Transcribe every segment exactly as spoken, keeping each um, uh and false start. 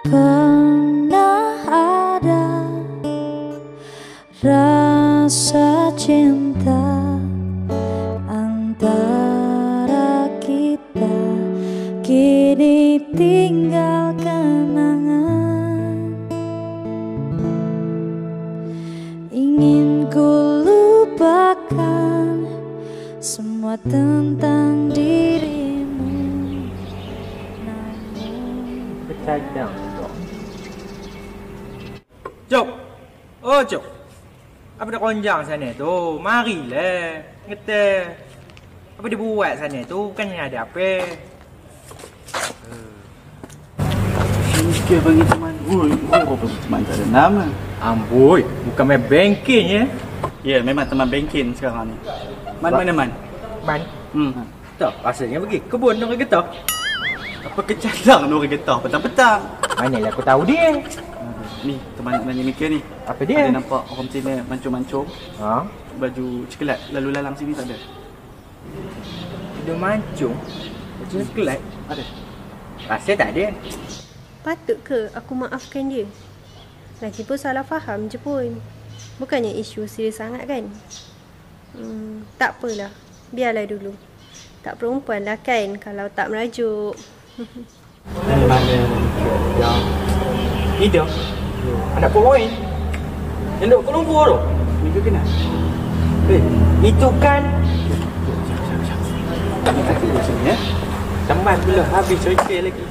pernah ada rasa cinta antara kita, kini tinggal kenangan. Ingin ku lupakan semua tentang dirimu, namun Bercadang, Jok. Jok! Oh, Jok! Apa dah konjang sana tu? Marilah. Kata. Apa dia buat sana tu? Bukannya ada apa. Sikit bagi teman. Ui, oh, bagi teman tak ada nama. Amboi, bukan main banking ya? Ya, memang teman banking sekarang ni. Man, mana man? Man? Hmm. Tak, rasanya pergi kebun orang getah. Apa kecadang ni orang getah petang-petang. Manalah aku tahu dia. Ni, teman nak nanya Mika ni. Apa dia? Ada nampak orang Cina mancung-mancung. Ha? Baju cikelat lalu lalang sini tak ada? Dia mancung. Macam sekelat. Ada? Rasa tak ada. Patut ke aku maafkan dia? Lagipun salah faham je pun. Bukannya isu serius sangat kan? Hmm, tak apalah. Biarlah dulu. Tak perempuan lah kan kalau tak merajuk. Dari mana? Yang Ni dia. Anak pemain. Yang duduk Kuala Lumpur tu. Mika kenal? Eh, itu kan Kami kaki di sini ya. teman pula habis cerita lagi.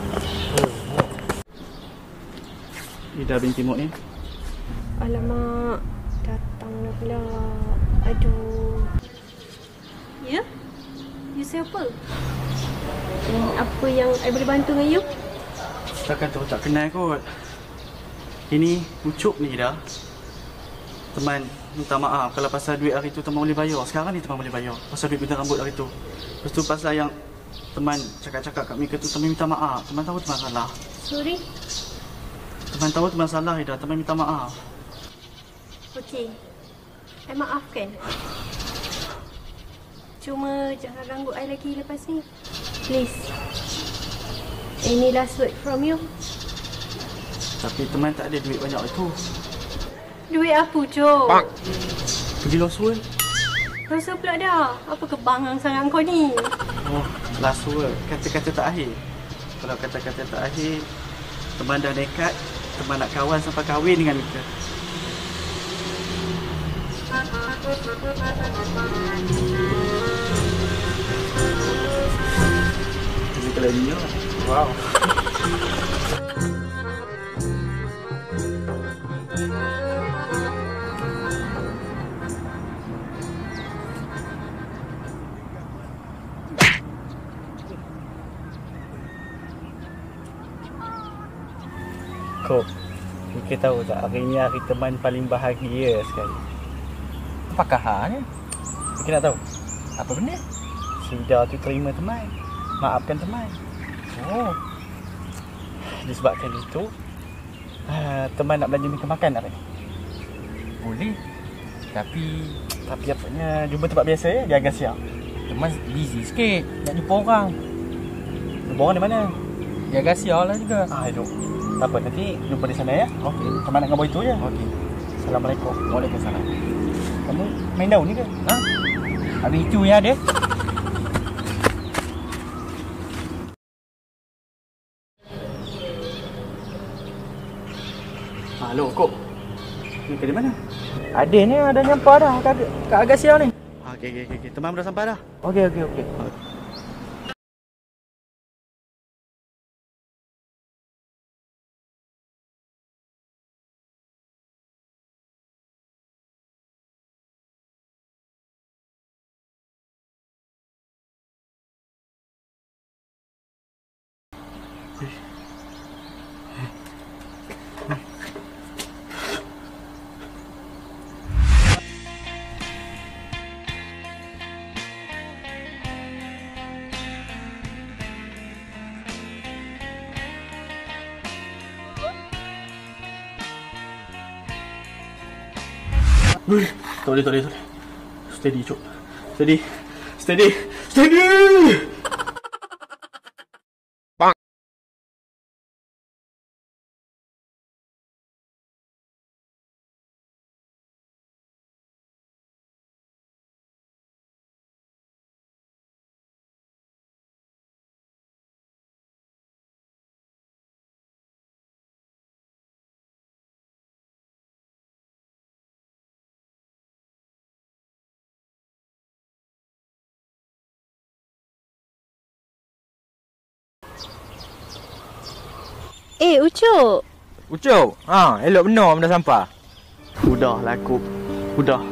Ida binti Mok ni. Alamak, datanglah pula. Aduh. Ya? You siapa? Dan apa yang I boleh bantu dengan you? Takkan tu tak kenal kot. Ini Ucup ni dah. Teman, minta maaf kalau pasal duit hari tu teman boleh bayar. Sekarang ni teman boleh bayar. Pasal duit gunting rambut hari tu. Lepas tu pasal yang teman cakap-cakap kat Mika tu, teman minta maaf. Teman tahu teman salah. Sorry. Teman tahu teman salah dah. Teman minta maaf. Okey. I maafkan. Cuma jangan ganggu I lagi lepas ni. Please. Any last word from you? Tapi teman tak ada duit banyak itu. Duit apa, Cok? Pergi Lost World. Rasa pula dah. Apa kebangang sangat kau ni? Oh, last word. Kata-kata tak akhir. Kalau kata-kata tak akhir, teman dah nekat. Teman nak kawan sampai kahwin dengan Mika. Jadi kalau dia, wow. Kok, Mika tahu tak, hari ni hari teman paling bahagia sekali. Apakah halnya? Mika nak tahu? Apa benda? Sida tu terima teman. Maafkan teman. Oh, Disebabkan itu, uh, teman nak belanja Mika makan tak ni? boleh. Tapi Tapi apanya, jumpa tempat biasa ya, dia agak siap. teman busy sikit nak jumpa orang. Jumpa orang di mana? Dia agak sial lah juga. Ah, hidup. Tak apa, nanti jumpa di sana ya. Okey. Teman nak ngabur itu je. Okey. Assalamualaikum. Waalaikumsalam. Kamu main daun ni ke? Ha? Habis itu ya dia. Halo, Kok. Mika di mana? Ada ni, ada nyampak dah kat, kat agak sial ni. Ah, okey, okey, okey. Teman dah sampai dah. Okey, okey, okey. Ui, tak boleh, tak boleh, tak boleh. Steady, Cuk. Steady. Steady. Steady! Eh, Ucok. Ucok, ha, elok benar benda sampah. Udahlah aku. Udah.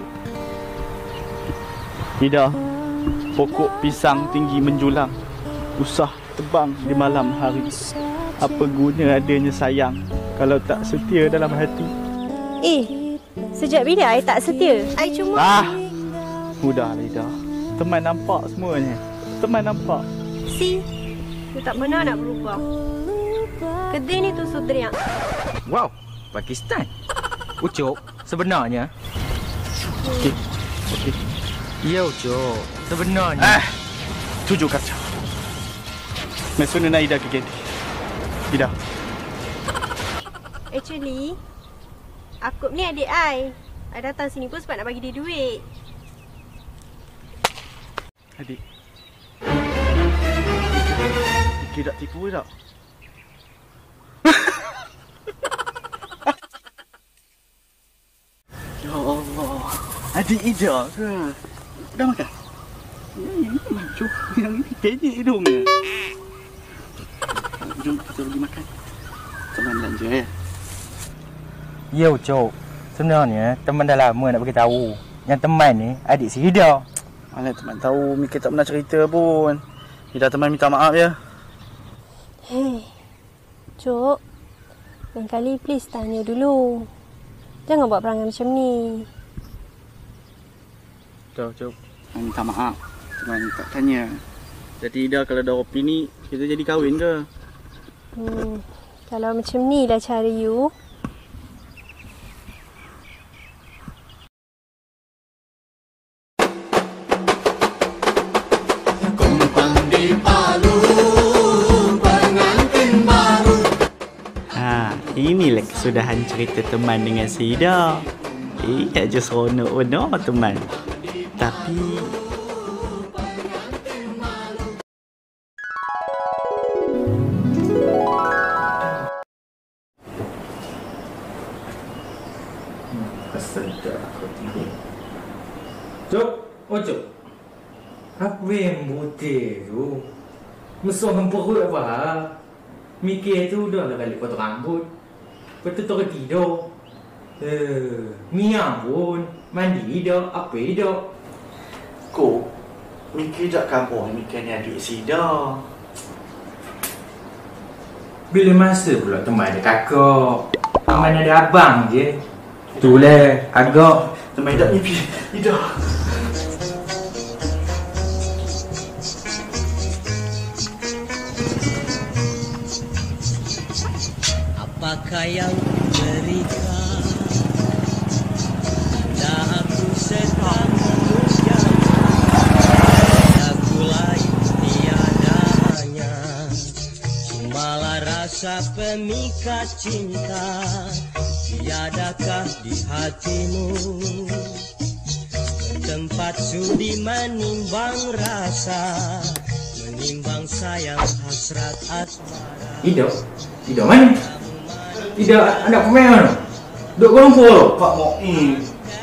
Ida, pokok pisang tinggi menjulang, usah tebang di malam hari. Apa guna adanya sayang kalau tak setia dalam hati? Eh, sejak bila I tak setia? I cuma... Ah, udahlah Ida. Teman nampak semuanya. Teman nampak. Si, dia tak pernah nak berubah. Kedai ni tusuk teriak. Wow, Pakistan. Ucok, sebenarnya. Okey. Okey. Ya Ucok, sebenarnya. Ah, tujuh kaca. Mesuna nak Ida ke Gedi. Ida. Actually, Akub ni adik I. I datang sini pun sebab nak bagi dia duit. Adik. Fikir tak tipu tak? Ya Allah. Adik Ida ke? Dah makan? Ini cuk, yang ini kejek hidungnya. Jom kita pergi makan. Teman belanja ya. Ya Ucok, sebenarnya teman dah lama nak bagi tahu. Yang teman ni adik si Ida. Mana teman tahu, Mika tak pernah cerita pun. Ida teman minta maaf ya. Hei, Cuk. Lain kali please tanya dulu. Jangan buat perangai macam ni. Dah, Cuk. Minta maaf. Teman tak tanya. Jadi Ida kalau ada opini, kita jadi kahwin ke? Hmm, kalau macam ni lah cara you. Inilah kesudahan cerita teman dengan si Ida. Eh, aja seronok benar teman. Tapi Kesedar aku tidur. Cok, oh Cok. Apa yang putih tu? Musuh perut apa ha? Mikir tu dah lah kali potong rambut. Lepas tu terus tidur. Eh, Mia pun mandi dah, apa dah. Kok mikir tak kampung mikir ni adik si Ida. Bila masa pula teman ada kakak. Teman ada abang je. Itulah agak Teman tak mimpi Ida. Apakah yang kuberikan? Dah aku sedang mengucapkan aku lain tiadanya. Cumalah rasa pemikat cinta. Tiadakah di hatimu tempat sudi menimbang rasa, menimbang sayang hasrat asmara. Ida, Ida mana? Ida anak pemain mana? Duk kumpul Pak Mu'in.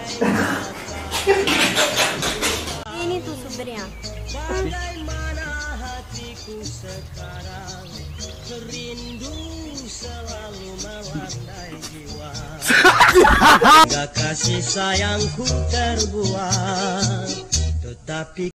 Ini tu sebenarnya. Bagaimana hatiku sekarang, rindu selalu melandai jiwa. Hingga kasih sayangku terbuang, tetapi